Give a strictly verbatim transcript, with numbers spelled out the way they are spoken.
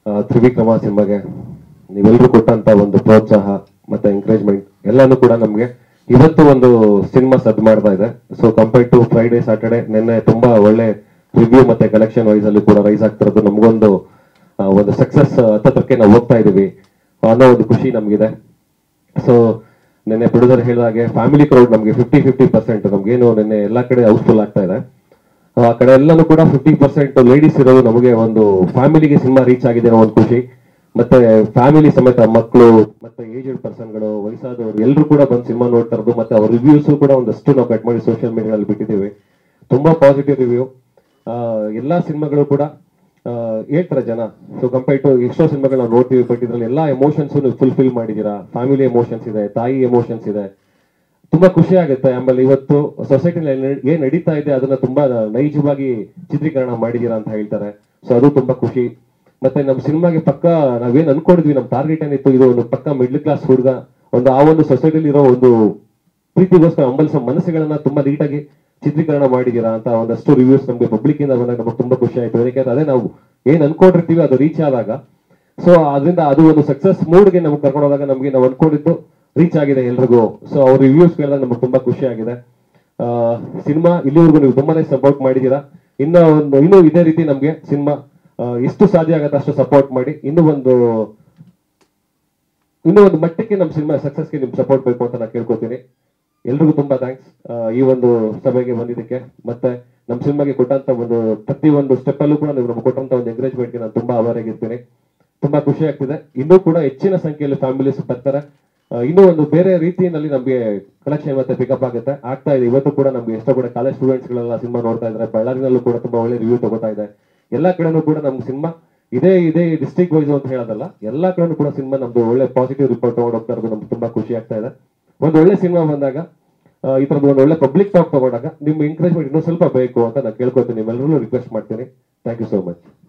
ತ್ರಿವಿಕ್ರಮ ಸಿನಿಮಾಗೆ ನೀವೆಲ್ಲರೂ ಕೊಟ್ಟಂತ ಒಂದು ಪ್ರೋತ್ಸಾಹ ಮತ್ತೆ ಎಂಕರೇಜ್ಮೆಂಟ್ ಎಲ್ಲಾನು ಕೂಡ ನಮಗೆ ಇವತ್ತು ಒಂದು ಸಿನಿಮಾ ಸದ್ ಮಾಡ್ತಾ ಇದೆ. So compared to Friday Saturday ನಿನ್ನೆ ತುಂಬಾ ಒಳ್ಳೆ ರಿವ್ಯೂ ಮತ್ತೆ ಕಲೆಕ್ಷನ್ ವೈಸ್ ಅಲ್ಲಿ ಕೂಡ ರೈಸ್ ಆಗ್ತಿರೋದು ನಮಗೊಂದು ಒಂದು ಸಕ್ಸಸ್ ಹತ್ತತ್ರಕ್ಕೆ ನಾವು ಹೋಗ್ತಾ ಇದೀವಿ ಅನ್ನೋ ಒಂದು ಖುಷಿ ನಮಗಿದೆ. ಸೊ ನಿನ್ನೆ ಪ್ರೊಡ್ಯೂಸರ್ ಹೇಳಿದಾಗೆ ಫ್ಯಾಮಿಲಿ ಕ್ರೌಡ್ ನಮಗೆ ಫಿಫ್ಟಿ ಫಿಫ್ಟಿ ಪರ್ಸೆಂಟ್ ನಮ್ಗೇನು ನಿನ್ನೆ ಎಲ್ಲಾ ಕಡೆ ಹೌಸ್ಫುಲ್ ಆಗ್ತಾ ಇದೆ. ಆ ಕಡೆ ಎಲ್ಲಾನು ಕೂಡ ಫಿಫ್ಟಿ ಪರ್ಸೆಂಟ್ ಲೇಡೀಸ್ ಇರೋದು ನಮಗೆ ಒಂದು ಫ್ಯಾಮಿಲಿಗೆ ಸಿನಿಮಾ ರೀಚ್ ಆಗಿದೆ ಅನ್ನೋ ಒಂದು ಖುಷಿ. ಮತ್ತೆ ಫ್ಯಾಮಿಲಿ ಸಮೇತ ಮಕ್ಕಳು ಮತ್ತೆ ಏಜೆಡ್ ಪರ್ಸನ್ಗಳು ವಯಸ್ಸಾದವರು ಎಲ್ಲರೂ ಕೂಡ ಬಂದು ಸಿನಿಮಾ ನೋಡ್ತಾ ಇರೋದು ಮತ್ತೆ ಅವ್ರ ರಿವ್ಯೂಸ್ ಕೂಡ ಒಂದಷ್ಟು ನಾವು ಕಟ್ ಮಾಡಿ ಸೋಷಿಯಲ್ ಮೀಡಿಯಾದಲ್ಲಿ ಬಿಟ್ಟಿದ್ದೀವಿ. ತುಂಬಾ ಪಾಸಿಟಿವ್ ರಿವ್ಯೂ. ಎಲ್ಲಾ ಸಿನಿಮಾಗಳು ಕೂಡ ಹೇಳ್ತಾರೆ ಜನ. ಸೊ ಕಂಪೇರ್ ಟು ಎಷ್ಟೋ ಸಿನಿಮಾಗಳು ನಾವು ನೋಡ್ತೀವಿ, ಬಟ್ ಇದ್ರಲ್ಲಿ ಎಲ್ಲಾ ಎಮೋಷನ್ಸ್ ಫುಲ್ಫಿಲ್ ಮಾಡಿದೀರಾ. ಫ್ಯಾಮಿಲಿ ಎಮೋಷನ್ಸ್ ಇದೆ, ತಾಯಿ ಎಮೋಷನ್ಸ್ ಇದೆ, ತುಂಬಾ ಖುಷಿ ಆಗುತ್ತೆ. ಆಮೇಲೆ ಇವತ್ತು ಸೊಸೈಟಿನಲ್ಲಿ ಏನ್ ನಡೀತಾ ಇದೆ ಅದನ್ನ ತುಂಬಾ ನೈಜವಾಗಿ ಚಿತ್ರೀಕರಣ ಮಾಡಿದೀರಾ ಅಂತ ಹೇಳ್ತಾರೆ. ಸೊ ಅದು ತುಂಬಾ ಖುಷಿ. ಮತ್ತೆ ನಮ್ಮ ಸಿನಿಮಾಗೆ ಪಕ್ಕ ನಾವೇನ್ ಅನ್ಕೊಂಡಿದ್ವಿ, ನಮ್ ಟಾರ್ಗೆಟ್ ಏನಿತ್ತು, ಇದು ಒಂದು ಪಕ್ಕ ಮಿಡ್ಲ್ ಕ್ಲಾಸ್ ಹುಡುಗ ಒಂದು ಆ ಒಂದು ಸೊಸೈಟಿಲಿ ಇರೋ ಒಂದು ಪ್ರೀತಿಗೋಸ್ಕರ ಹಂಬಲಿಸೋ ಮನಸ್ಸುಗಳನ್ನ ತುಂಬಾ ನೀಟಾಗಿ ಚಿತ್ರೀಕರಣ ಮಾಡಿದೀರಾ ಅಂತ ಒಂದಷ್ಟು ರಿವ್ಯೂಸ್ ನಮ್ಗೆ ಪಬ್ಲಿಕ್ ಇಂದ ಬಂದಾಗ ನಮಗೆ ತುಂಬಾ ಖುಷಿ ಆಯ್ತು. ಯಾಕಂದ್ರೆ ಅದೇ ನಾವು ಏನ್ ಅನ್ಕೊಂಡಿರ್ತೀವಿ ಅದು ರೀಚ್ ಆದಾಗ, ಸೊ ಅದರಿಂದ ಅದು ಒಂದು ಸಕ್ಸಸ್ ಮೂಡ್ಗೆ ನಮ್ಗೆ ಕರ್ಕೊಂಡು ಹೋದಾಗ ನಮ್ಗೆ ನಾವು ಅನ್ಕೊಂಡಿದ್ದು ರೀಚ್ ಆಗಿದೆ ಎಲ್ರಿಗೂ. ಸೊ ಅವ್ರ ರಿವ್ಯೂಸ್ ಕೇಳಿದಾಗ ನಮ್ಗೆ ತುಂಬಾ ಖುಷಿ ಆಗಿದೆ. ಆ ಸಿನಿಮಾ ಇಲ್ಲಿವರೆಗೂ ನೀವು ತುಂಬಾನೇ ಸಪೋರ್ಟ್ ಮಾಡಿದೀರಾ. ಇನ್ನ ಒಂದು ಇನ್ನೂ ಇದೇ ರೀತಿ ನಮ್ಗೆ ಸಿನಿಮಾ ಎಷ್ಟು ಸಾಧ್ಯ ಆಗತ್ತೆ ಅಷ್ಟು ಸಪೋರ್ಟ್ ಮಾಡಿ ಇನ್ನೂ ಒಂದು ಇನ್ನೂ ಒಂದು ಮಟ್ಟಕ್ಕೆ ನಮ್ಮ ಸಿನಿಮಾ ಸಕ್ಸಸ್ಗೆ ನಿಮ್ ಸಪೋರ್ಟ್ ಬೇಕು ಅಂತ ನಾನು ಕೇಳ್ಕೊತೀನಿ. ಎಲ್ರಿಗೂ ತುಂಬಾ ಥ್ಯಾಂಕ್ಸ್ ಈ ಒಂದು ಸಭೆಗೆ ಬಂದಿದ್ದಕ್ಕೆ. ಮತ್ತೆ ನಮ್ಮ ಸಿನಿಮಾಗೆ ಕೊಟ್ಟಂತ ಒಂದು ಪ್ರತಿ ಒಂದು ಸ್ಟೆಪ್ ಅಲ್ಲೂ ಕೂಡ ನೀವು ನಮ್ಗೆ ಕೊಟ್ಟಂತ ಒಂದು ಎಂಕರೇಜ್ಮೆಂಟ್ಗೆ ನಾನು ತುಂಬಾ ಆಭಾರಿಯಾಗಿರ್ತೀನಿ. ತುಂಬಾ ಖುಷಿ ಆಗ್ತಿದೆ. ಇನ್ನೂ ಕೂಡ ಹೆಚ್ಚಿನ ಸಂಖ್ಯೆಯಲ್ಲಿ ಫ್ಯಾಮಿಲೀಸ್ ಬರ್ತಾರೆ. ಇನ್ನೂ ಒಂದು ಬೇರೆ ರೀತಿಯಲ್ಲಿ ನಮಗೆ ಕಲೆಕ್ಷನ್ ಮತ್ತೆ ಪಿಕಪ್ ಆಗುತ್ತೆ ಆಗ್ತಾ ಇದೆ. ಇವತ್ತು ಕೂಡ ನಮ್ಗೆ ಎಷ್ಟೋ ಕೂಡ ಕಾಲೇಜ್ ಸ್ಟೂಡೆಂಟ್ಸ್ ಗಳೆಲ್ಲ ಸಿನಿಮಾ ನೋಡ್ತಾ ಇದ್ದಾರೆ. ಬಳ್ಳಾರಿನಲ್ಲೂ ಕೂಡ ತುಂಬಾ ಒಳ್ಳೆ ರಿವ್ಯೂ ತಗೋತಾ ಇದೆ. ಎಲ್ಲಾ ಕಡೆನೂ ಕೂಡ ನಮ್ಗೆ ಸಿನಿಮಾ ಇದೇ ಇದೇ ಡಿಸ್ಟ್ರಿಕ್ಟ್ ವೈಸ್ ಅಂತ ಹೇಳೋದಲ್ಲ, ಎಲ್ಲಾ ಕಡೆನೂ ಕೂಡ ಸಿನಿಮಾ ನಮ್ದು ಒಳ್ಳೆ ಪಾಸಿಟಿವ್ ರಿಪೋರ್ಟ್ ತಗೊಂಡು ಹೋಗ್ತಾ ಇರೋದು ನಮ್ಗೆ ತುಂಬಾ ಖುಷಿ ಆಗ್ತಾ ಇದೆ. ಒಂದು ಒಳ್ಳೆ ಸಿನಿಮಾ ಬಂದಾಗ ಈ ತರದ್ದು ಒಂದು ಒಳ್ಳೆ ಪಬ್ಲಿಕ್ ಟಾಕ್ ತಗೊಂಡಾಗ ನಿಮ್ಮ ಎಂಕರೇಜ್ಮೆಂಟ್ ಇನ್ನೂ ಸ್ವಲ್ಪ ಬೇಕು ಅಂತ ನಾನು ಕೇಳ್ಕೊತೀನಿ, ನಿಮ್ಮೆಲ್ಲರೂ ರಿಕ್ವೆಸ್ಟ್ ಮಾಡ್ತೀನಿ. Thank you so much.